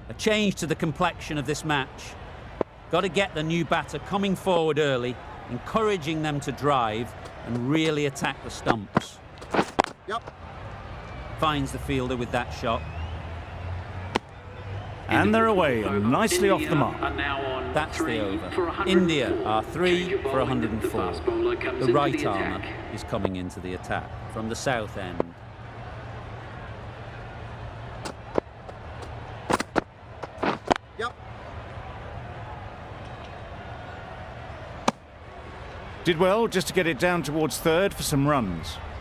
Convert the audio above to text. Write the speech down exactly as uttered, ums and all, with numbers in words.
A change to the complexion of this match. Got to get the new batter coming forward early, encouraging them to drive and really attack the stumps. Yep. Finds the fielder with that shot. And they're away, nicely off the mark. That's the over. India are three for one hundred and four. The right armour is coming into the attack from the south end. Yep. Did well just to get it down towards third for some runs.